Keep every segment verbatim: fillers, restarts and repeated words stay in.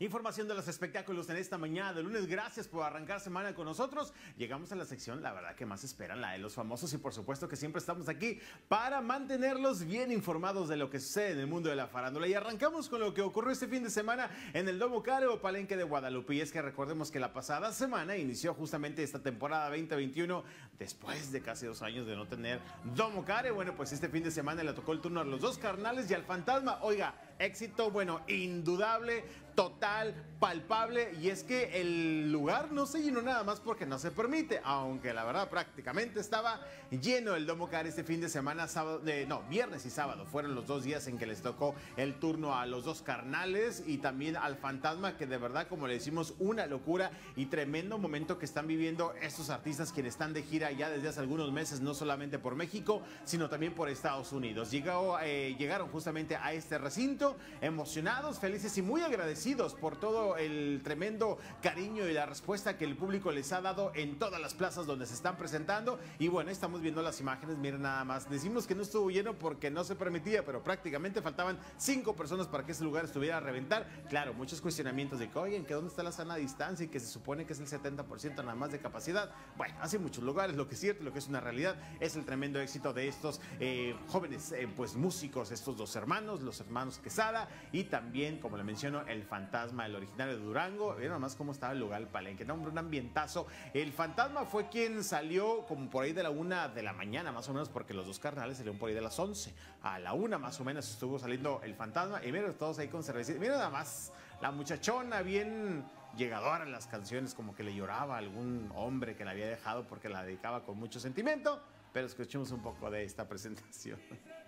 Información de los espectáculos en esta mañana de lunes. Gracias por arrancar semana con nosotros. Llegamos a la sección, la verdad, que más esperan, la de los famosos. Y por supuesto que siempre estamos aquí para mantenerlos bien informados de lo que sucede en el mundo de la farándula. Y arrancamos con lo que ocurrió este fin de semana en el Domo Care o Palenque de Guadalupe. Y es que recordemos que la pasada semana inició justamente esta temporada veinte veintiuno después de casi dos años de no tener Domo Care. Bueno, pues este fin de semana le tocó el turno a los dos carnales y al fantasma. Oiga, éxito, bueno, indudable, total, palpable, y es que el lugar no se llenó nada más porque no se permite, aunque la verdad prácticamente estaba lleno el Domo Care este fin de semana, sábado, eh, no, viernes y sábado, fueron los dos días en que les tocó el turno a los dos carnales y también al fantasma, que de verdad, como le decimos, una locura y tremendo momento que están viviendo estos artistas quienes están de gira ya desde hace algunos meses, no solamente por México, sino también por Estados Unidos. Llegó, eh, llegaron justamente a este recinto, emocionados, felices y muy agradecidos por todo el tremendo cariño y la respuesta que el público les ha dado en todas las plazas donde se están presentando. Y bueno, estamos viendo las imágenes, miren nada más. Decimos que no estuvo lleno porque no se permitía, pero prácticamente faltaban cinco personas para que ese lugar estuviera a reventar. Claro, muchos cuestionamientos de que, oigan, que dónde está la sana distancia y que se supone que es el setenta por ciento nada más de capacidad. Bueno, así muchos lugares, lo que es cierto, lo que es una realidad, es el tremendo éxito de estos eh, jóvenes eh, pues músicos, estos dos hermanos, los hermanos Quesada, y también, como le menciono, el fantasma, el originario de Durango. Miren nomás cómo estaba el lugar, el Palenque, no, hombre, un ambientazo. El fantasma fue quien salió como por ahí de la una de la mañana, más o menos, porque los dos carnales salieron por ahí de las once. A la una más o menos estuvo saliendo el fantasma, y miren todos ahí con cervecita. Miren nada más, la muchachona bien llegadora en las canciones, como que le lloraba a algún hombre que la había dejado porque la dedicaba con mucho sentimiento. Pero escuchemos un poco de esta presentación.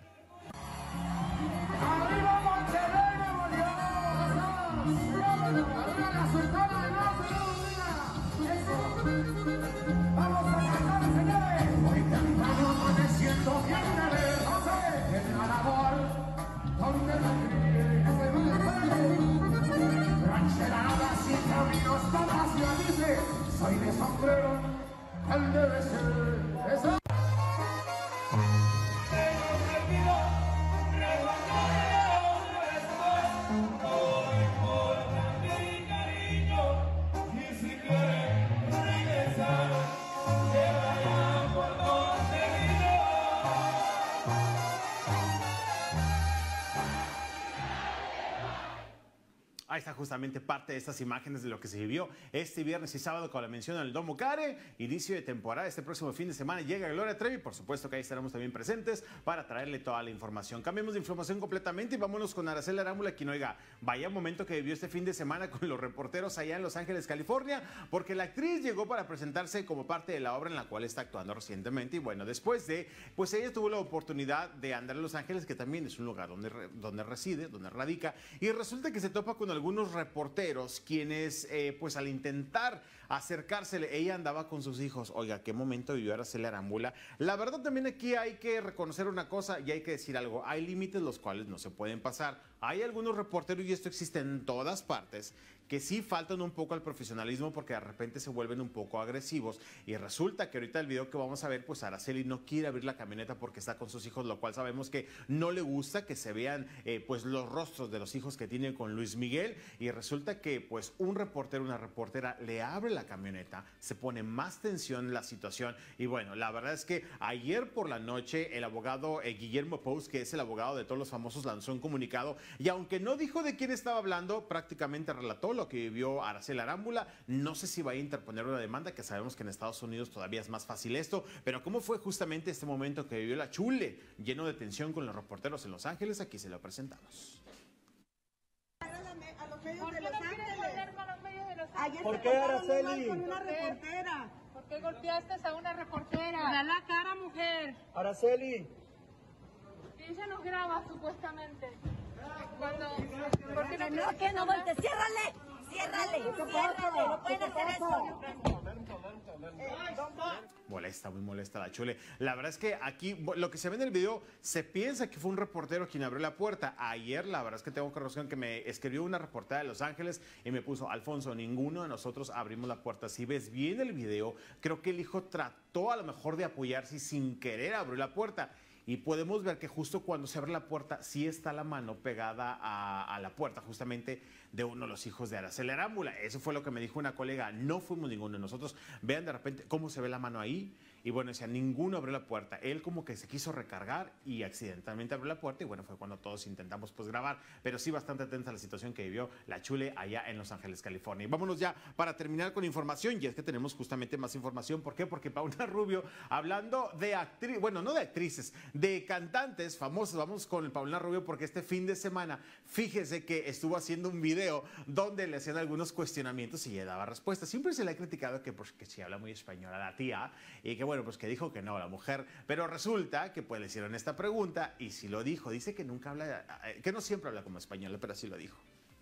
¡Arriba Monterrey, Nuevo León! ¡Arriba la Sultana del Norte, vamos a cantar, señores! Hoy cantamos amaneciendo bien de ver, José, en la labor, donde la crisis rancheradas y caminos con hacia dice, soy de sombrero, él debe ser, esa. Ahí está justamente parte de estas imágenes de lo que se vivió este viernes y sábado, como le menciono, en el Domo Care. Inicio de temporada, este próximo fin de semana llega Gloria Trevi, por supuesto que ahí estaremos también presentes para traerle toda la información. Cambiemos de información completamente y vámonos con Araceli Arámbula, quien, oiga, vaya momento que vivió este fin de semana con los reporteros allá en Los Ángeles, California, porque la actriz llegó para presentarse como parte de la obra en la cual está actuando recientemente. Y bueno, después de, pues ella tuvo la oportunidad de andar en Los Ángeles, que también es un lugar donde, donde reside, donde radica, y resulta que se topa con algunos reporteros quienes, eh, pues al intentar acercársele, ella andaba con sus hijos. Oiga, qué momento vivió Araceli Arámbula. La verdad, también aquí hay que reconocer una cosa y hay que decir algo. Hay límites los cuales no se pueden pasar. Hay algunos reporteros, y esto existe en todas partes, que sí faltan un poco al profesionalismo porque de repente se vuelven un poco agresivos. Y resulta que ahorita el video que vamos a ver, pues Araceli no quiere abrir la camioneta porque está con sus hijos, lo cual sabemos que no le gusta que se vean eh, pues los rostros de los hijos que tiene con Luis Miguel. Y resulta que pues un reportero, una reportera le abre la camioneta, se pone más tensión en la situación. Y bueno, la verdad es que ayer por la noche el abogado eh, Guillermo Pous, que es el abogado de todos los famosos, lanzó un comunicado y aunque no dijo de quién estaba hablando, prácticamente relató lo que vivió Araceli Arámbula. No sé si va a interponer una demanda, que sabemos que en Estados Unidos todavía es más fácil esto, pero cómo fue justamente este momento que vivió la Chule, lleno de tensión con los reporteros en Los Ángeles, aquí se lo presentamos. A los medios de Los Ángeles. Ayer ¿Por se qué, portaron muy mal Araceli? con una reportera. ¿Por qué golpeaste a una reportera? Da la cara, mujer. Araceli. Ella nos graba supuestamente. Cuando, ¿por qué no No, que no volte, ciérrale, ciérrale, ciérrale, no pueden hacer eso. Molesta, muy molesta la Chule. La verdad es que aquí, lo que se ve en el video, se piensa que fue un reportero quien abrió la puerta. Ayer, la verdad es que tengo que reconocer que me escribió una reportera de Los Ángeles y me puso, Alfonso, ninguno de nosotros abrimos la puerta. Si ves bien el video, creo que el hijo trató a lo mejor de apoyarse y sin querer abrió la puerta. y podemos ver que justo cuando se abre la puerta sí está la mano pegada a, a la puerta justamente de uno de los hijos de Araceli Arámbula. Eso fue lo que me dijo una colega, no fuimos ninguno de nosotros. Vean de repente cómo se ve la mano ahí. Y bueno, o sea, ninguno abrió la puerta. Él como que se quiso recargar y accidentalmente abrió la puerta y bueno, fue cuando todos intentamos pues grabar. Pero sí bastante tensa la situación que vivió la Chule allá en Los Ángeles, California. Y vámonos ya para terminar con información. Y es que tenemos justamente más información. ¿Por qué? Porque Paula Rubio, hablando de actriz, bueno, no de actrices, de cantantes famosos. Vamos con Paula Rubio porque este fin de semana, fíjese que estuvo haciendo un video donde le hacían algunos cuestionamientos y ella daba respuestas. Siempre se le ha criticado que, pues, que sí habla muy española la tía y que bueno, pues que dijo que no, la mujer, pero resulta que pues le hicieron esta pregunta y sí lo dijo, dice que nunca habla, que no siempre habla como española, pero sí lo dijo.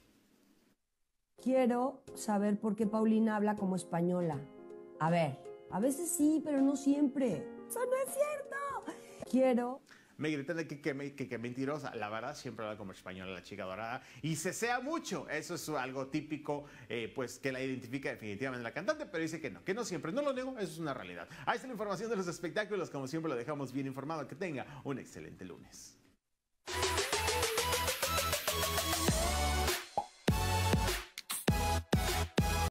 Quiero saber por qué Paulina habla como española. A ver, a veces sí, pero no siempre. ¡Eso no es cierto! Quiero... Me gritan de que, que, que, que mentirosa. La verdad, siempre habla como española la chica dorada y cesea mucho. Eso es algo típico, eh, pues que la identifica definitivamente la cantante, pero dice que no, que no siempre. No lo nego, eso es una realidad. Ahí está la información de los espectáculos. Como siempre, lo dejamos bien informado. Que tenga un excelente lunes.